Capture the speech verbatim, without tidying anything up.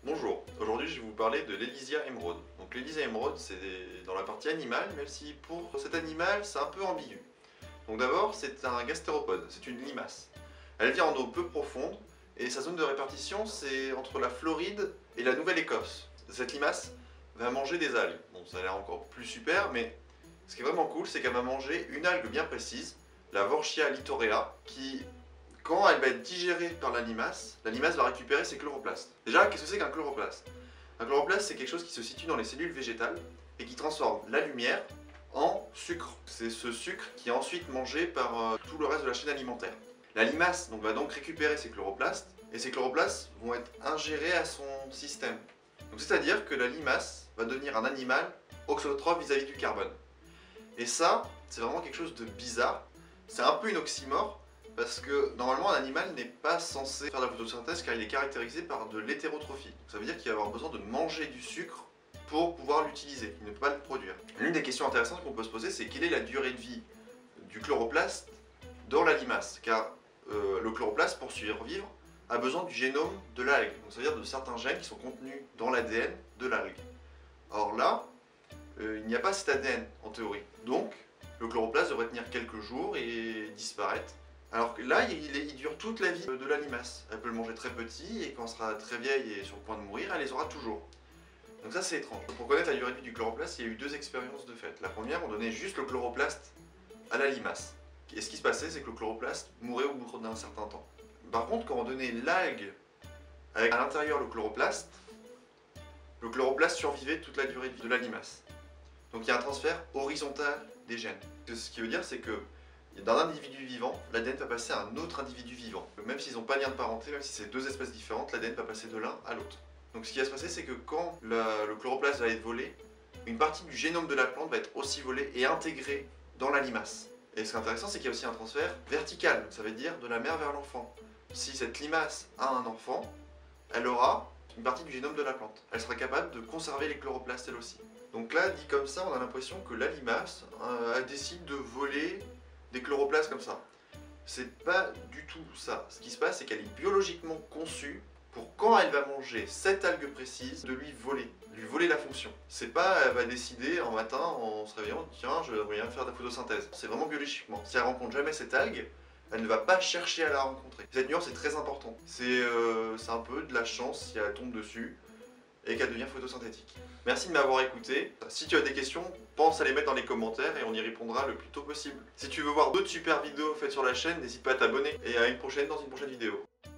Bonjour, aujourd'hui je vais vous parler de l'Elysia émeraude. Donc l'Elysia émeraude c'est dans la partie animale, même si pour cet animal c'est un peu ambigu. Donc d'abord c'est un gastéropode, c'est une limace. Elle vit en eau peu profonde et sa zone de répartition c'est entre la Floride et la Nouvelle-Écosse. Cette limace va manger des algues. Bon, ça a l'air encore plus super, mais ce qui est vraiment cool c'est qu'elle va manger une algue bien précise, la Worchia littorea, qui quand elle va être digérée par la limace, la limace va récupérer ses chloroplastes. Déjà, qu'est-ce que c'est qu'un chloroplaste? Un chloroplaste, c'est quelque chose qui se situe dans les cellules végétales et qui transforme la lumière en sucre. C'est ce sucre qui est ensuite mangé par euh, tout le reste de la chaîne alimentaire. La limace donc, va donc récupérer ces chloroplastes et ces chloroplastes vont être ingérés à son système. C'est-à-dire que la limace va devenir un animal auxotrophe vis-à-vis du carbone. Et ça, c'est vraiment quelque chose de bizarre. C'est un peu une oxymore. Parce que normalement un animal n'est pas censé faire de la photosynthèse car il est caractérisé par de l'hétérotrophie. Ça veut dire qu'il va avoir besoin de manger du sucre pour pouvoir l'utiliser, il ne peut pas le produire. L'une des questions intéressantes qu'on peut se poser, c'est quelle est la durée de vie du chloroplaste dans la limace? Car euh, le chloroplaste, pour survivre, a besoin du génome de l'algue. Donc ça veut dire de certains gènes qui sont contenus dans l'A D N de l'algue. Or là, euh, il n'y a pas cet A D N en théorie. Donc le chloroplaste devrait tenir quelques jours et disparaître. Alors que là, il, il dure toute la vie de la limace. Elle peut le manger très petit et quand elle sera très vieille et sur le point de mourir, elle les aura toujours. Donc ça, c'est étrange. Pour connaître la durée de vie du chloroplaste, il y a eu deux expériences de fait. La première, on donnait juste le chloroplaste à la limace. Et ce qui se passait, c'est que le chloroplaste mourait au bout d'un certain temps. Par contre, quand on donnait l'algue avec à l'intérieur le chloroplaste, le chloroplaste survivait toute la durée de vie de la limace. Donc il y a un transfert horizontal des gènes. Ce qui veut dire, c'est que d'un individu vivant, l'A D N va passer à un autre individu vivant. Même s'ils n'ont pas de lien de parenté, même si c'est deux espèces différentes, l'A D N va passer de l'un à l'autre. Donc ce qui va se passer, c'est que quand la, le chloroplaste va être volé, une partie du génome de la plante va être aussi volée et intégrée dans la limace. Et ce qui est intéressant, c'est qu'il y a aussi un transfert vertical, donc ça veut dire de la mère vers l'enfant. Si cette limace a un enfant, elle aura une partie du génome de la plante. Elle sera capable de conserver les chloroplastes elle aussi. Donc là, dit comme ça, on a l'impression que la limace euh, décide de voler des chloroplastes comme ça. C'est pas du tout ça. Ce qui se passe, c'est qu'elle est biologiquement conçue pour quand elle va manger cette algue précise, de lui voler, lui voler la fonction. C'est pas, elle va décider un matin en se réveillant, tiens, je vais faire de la photosynthèse. C'est vraiment biologiquement. Si elle rencontre jamais cette algue, elle ne va pas chercher à la rencontrer. Cette nuance est très importante. C'est euh, un peu de la chance si elle tombe dessus et qu'elle devient photosynthétique. Merci de m'avoir écouté. Si tu as des questions, pense à les mettre dans les commentaires et on y répondra le plus tôt possible. Si tu veux voir d'autres super vidéos faites sur la chaîne, n'hésite pas à t'abonner. Et à une prochaine dans une prochaine vidéo.